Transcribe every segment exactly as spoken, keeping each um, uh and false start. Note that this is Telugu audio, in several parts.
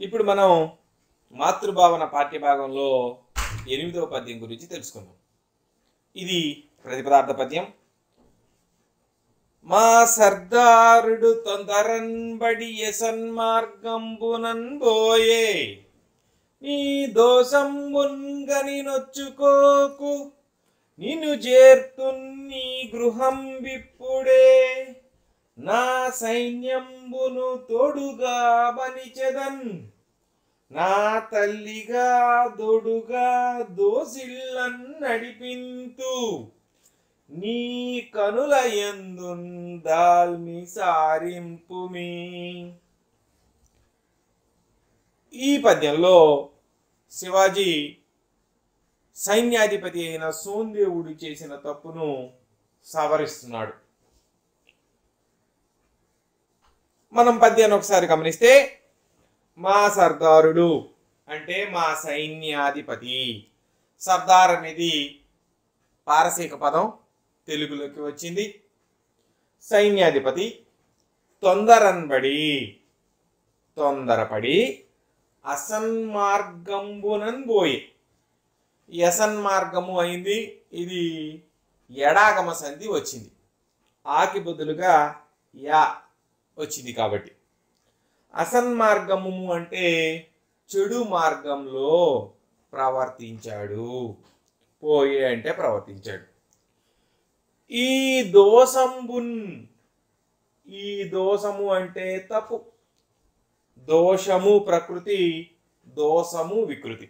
ఇప్పుడు మనం మాతృభావన పాఠ్యభాగంలో ఎనిమిదవ పద్యం గురించి తెలుసుకుందాం. ఇది ప్రతిపదార్థ పద్యం. మా సర్దారుడు తొందరన్బడి యసన్మార్గంబునన్ బోయే, నీ దోషంబున్గని నొచ్చుకోకు, నిన్ను చేర్తున్నీ గృహం విప్పుడే, నా సైన్యంబును తోడుగా బనిచెదన్, నా తల్లిగా దొడుగా దోసిళ్ళన్ నడిపింతు, నీ కనుల యందున్ దాల్మి సారింపుమి. ఈ పద్యంలో శివాజీ సైన్యాధిపతి అయిన సోందేవుడు చేసిన తప్పును సవరిస్తున్నాడు. మనం పద్యాన్ని ఒకసారి గమనిస్తే, మా సర్దారుడు అంటే మా సైన్యాధిపతి. సర్దార్ అనేది పారసీక పదం, తెలుగులోకి వచ్చింది. సైన్యాధిపతి తొందరన్బడి తొందరపడి అసన్మార్గంబునన్ బోయే. యసన్మార్గము అయింది, ఇది ఎడాగమ సంధి వచ్చింది, ఆకి బదులుగా యా వచ్చింది కాబట్టి. అసన్మార్గము అంటే చెడు మార్గంలో ప్రవర్తించాడు, పోయే అంటే ప్రవర్తించాడు. ఈ దోషంబున్, ఈ దోషము అంటే తప్పు, దోషము ప్రకృతి, దోషము వికృతి.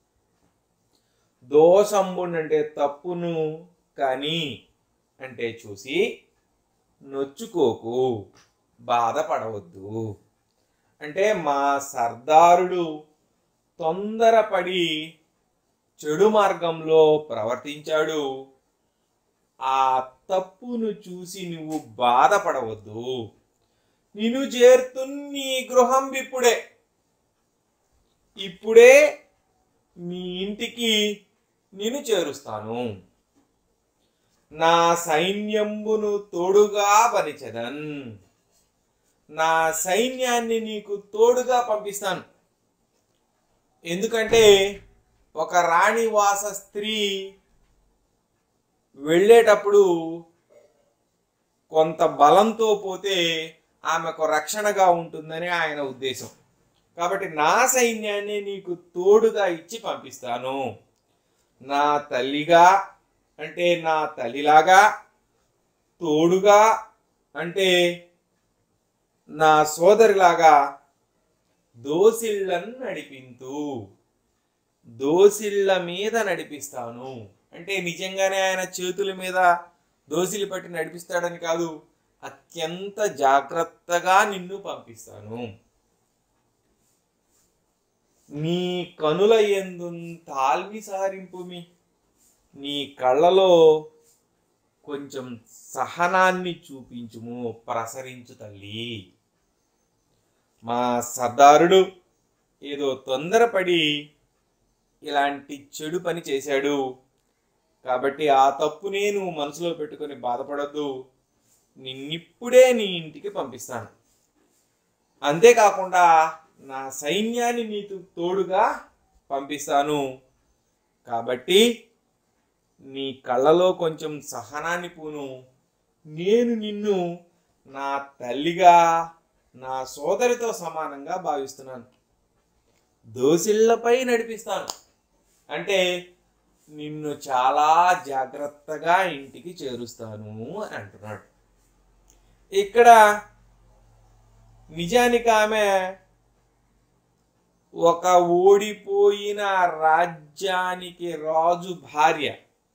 దోషంబున్ అంటే తప్పును కానీ అంటే చూసి నొచ్చుకోకు, బాధపడవద్దు. అంటే మా సర్దారుడు తొందరపడి చెడు మార్గంలో ప్రవర్తించాడు, ఆ తప్పును చూసి నువ్వు బాధపడవద్దు. నిన్ను చేర్తున్నీ గృహం విప్పుడే, ఇప్పుడే మీ ఇంటికి నిన్ను చేరుస్తాను, నా సైన్యంబును తోడుగా బనిచెదన్, నా సైన్యాన్ని నీకు తోడుగా పంపిస్తాను. ఎందుకంటే ఒక రాణివాస స్త్రీ వెళ్ళేటప్పుడు కొంత బలంతో పోతే ఆమెకు రక్షణగా ఉంటుందని ఆయన ఉద్దేశం. కాబట్టి నా సైన్యాన్ని నీకు తోడుగా ఇచ్చి పంపిస్తాను. నా తల్లిగా అంటే నా తల్లిలాగా, తోడుగా అంటే నా సోదరిలాగా దోసిళ్ళను నడిపింతు, దోసిళ్ళ మీద నడిపిస్తాను. అంటే నిజంగానే ఆయన చేతుల మీద దోసిలు పట్టి నడిపిస్తాడని కాదు, అత్యంత జాగ్రత్తగా నిన్ను పంపిస్తాను. నీ కనుల యందు తాల్మి సారింపుమి, నీ కళ్ళలో కొంచెం సహనాన్ని చూపించుము, ప్రసరించు తల్లి. మా సర్దారుడు ఏదో తొందరపడి ఇలాంటి చెడు పని చేశాడు కాబట్టి ఆ తప్పునే నువ్వు మనసులో పెట్టుకొని బాధపడద్దు, నిన్నిప్పుడే నీ ఇంటికి పంపిస్తాను. అంతేకాకుండా నా సైన్యాన్ని నీకు తోడుగా పంపిస్తాను. కాబట్టి నీ కళ్ళలో కొంచెం సహనాన్ని పూను, నేను నిన్ను నా తల్లిగా నా సోదరితో సమానంగా భావిస్తున్నాను. దోసిళ్లపై నడిపిస్తాను అంటే నిన్ను చాలా జాగ్రత్తగా ఇంటికి చేరుస్తాను అని అంటున్నాడు. ఇక్కడ నిజానికి ఆమె ఒక ఓడిపోయిన రాజ్యానికి రాజు భార్య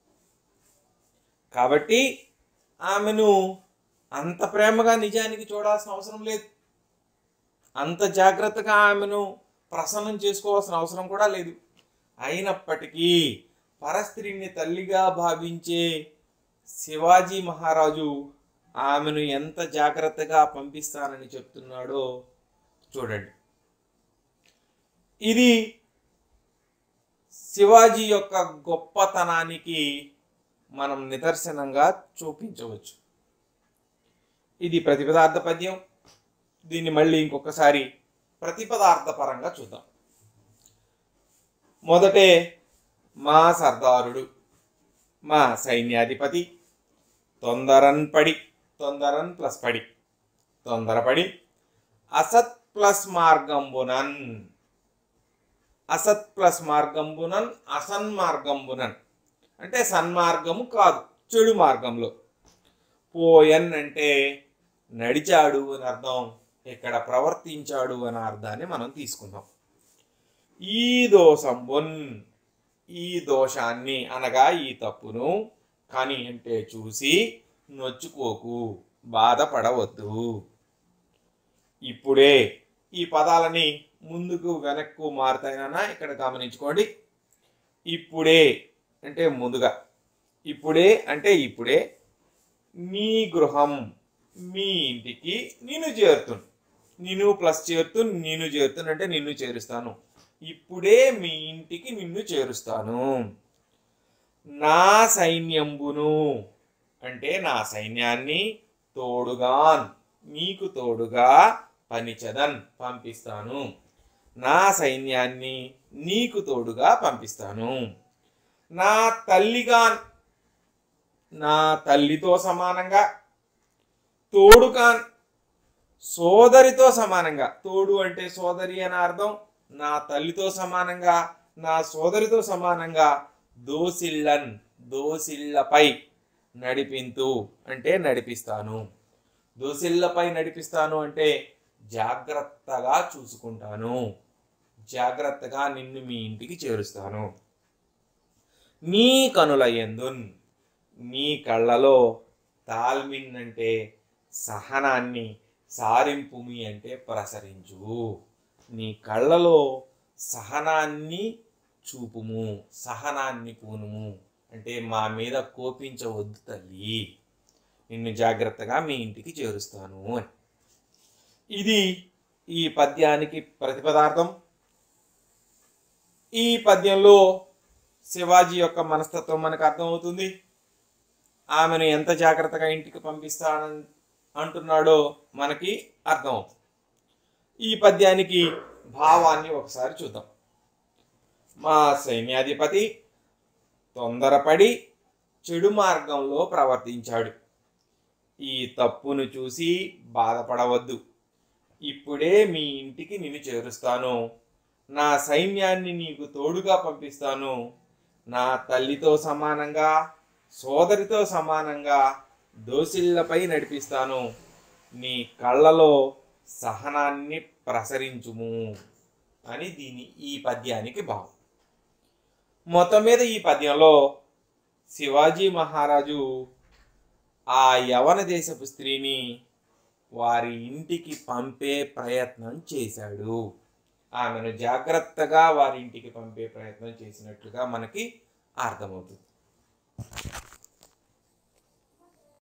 కాబట్టి ఆమెను అంత ప్రేమగా నిజానికి చూడాల్సిన అవసరం లేదు, అంత జాగ్రత్తగా ఆమెను ప్రసన్నం చేసుకోవాల్సిన అవసరం కూడా లేదు. అయినప్పటికీ పరస్త్రీని తల్లిగా భావించే శివాజీ మహారాజు ఆమెను ఎంత జాగ్రత్తగా పంపిస్తానని చెప్తున్నాడో చూడండి. ఇది శివాజీ యొక్క గొప్పతనానికి మనం నిదర్శనంగా చూపించవచ్చు. ఇది ప్రతిపదార్థ పద్యం. దీన్ని మళ్ళీ ఇంకొకసారి ప్రతిపదార్థ పరంగా చూద్దాం. మొదటే మా సర్దారుడు, మా సైన్యాధిపతి తొందరన్ పడి, తొందరన్ ప్లస్ పడి, తొందరపడి అసత్ ప్లస్ మార్గంబునన్, అసత్ ప్లస్ మార్గంబునన్ అసన్మార్గంబునన్ అంటే సన్మార్గము కాదు, చెడు మార్గంలో. పోయన్ అంటే నడిచాడు అని అర్థం, ఇక్కడ ప్రవర్తించాడు అనే అర్థాన్ని మనం తీసుకుందాం. ఈ దోషంబున్, ఈ దోషాన్ని అనగా ఈ తప్పును కానీ అంటే చూసి నొచ్చుకోకు, బాధపడవద్దు. ఇప్పుడే ఈ పదాలని ముందుకు వెనక్కు మారుతాయినా ఇక్కడ గమనించుకోండి. ఇప్పుడే అంటే ముందుగా, ఇప్పుడే అంటే ఇప్పుడే నీ గృహం మీ ఇంటికి నిన్ను చేరుతును, నిన్ను ప్లస్ చేరుతు నిన్ను చేరుతును అంటే నిన్ను చేరుస్తాను. ఇప్పుడే మీ ఇంటికి నిన్ను చేరుస్తాను. నా సైన్యంబును అంటే నా సైన్యాన్ని తోడుగా నీకు తోడుగా పనిచదన్ పంపిస్తాను, నా సైన్యాన్ని నీకు తోడుగా పంపిస్తాను. నా తల్లిగా, నా తల్లితో సమానంగా, తోడుగా సోదరితో సమానంగా, తోడు అంటే సోదరి అని అర్థం, నా తల్లితో సమానంగా నా సోదరితో సమానంగా దోసిళ్ళన్ దోసిళ్ళపై నడిపింతు అంటే నడిపిస్తాను. దోసిళ్ళపై నడిపిస్తాను అంటే జాగ్రత్తగా చూసుకుంటాను, జాగ్రత్తగా నిన్ను మీ ఇంటికి చేరుస్తాను. నీ కనుల యందున్, నీ కళ్ళలో తాల్మిన్ అంటే సహనాన్ని, సారింపుమి అంటే ప్రసరించు. నీ కళ్ళలో సహనాన్ని చూపుము, సహనాన్ని పూనుము అంటే మా మీద కోపించవద్దు తల్లి, నిన్ను జాగ్రత్తగా మీ ఇంటికి చేరుస్తాను అని. ఇది ఈ పద్యానికి ప్రతిపదార్థం. ఈ పద్యంలో శివాజీ యొక్క మనస్తత్వం మనకు అర్థమవుతుంది. ఆమెను ఎంత జాగ్రత్తగా ఇంటికి పంపిస్తానని అంటున్నాడో మనకి అర్థమవుతుంది. ఈ పద్యానికి భావాన్ని ఒకసారి చూద్దాం. మా సైన్యాధిపతి తొందరపడి చెడు మార్గంలో ప్రవర్తించాడు. ఈ తప్పును చూసి బాధపడవద్దు, ఇప్పుడే మీ ఇంటికి నిన్ను చేరుస్తాను. నా సైన్యాన్ని నీకు తోడుగా పంపిస్తాను. నా తల్లితో సమానంగా సోదరితో సమానంగా దోసిళ్లపై నడిపిస్తాను. నీ కళ్ళలో సహనాన్ని ప్రసరించుము అని దీని ఈ పద్యానికి భావం. మొత్తం మీద ఈ పద్యంలో శివాజీ మహారాజు ఆ యవన దేశపు స్త్రీని వారి ఇంటికి పంపే ప్రయత్నం చేశాడు. ఆమెను జాగ్రత్తగా వారి ఇంటికి పంపే ప్రయత్నం చేసినట్లుగా మనకి అర్థమవుతుంది.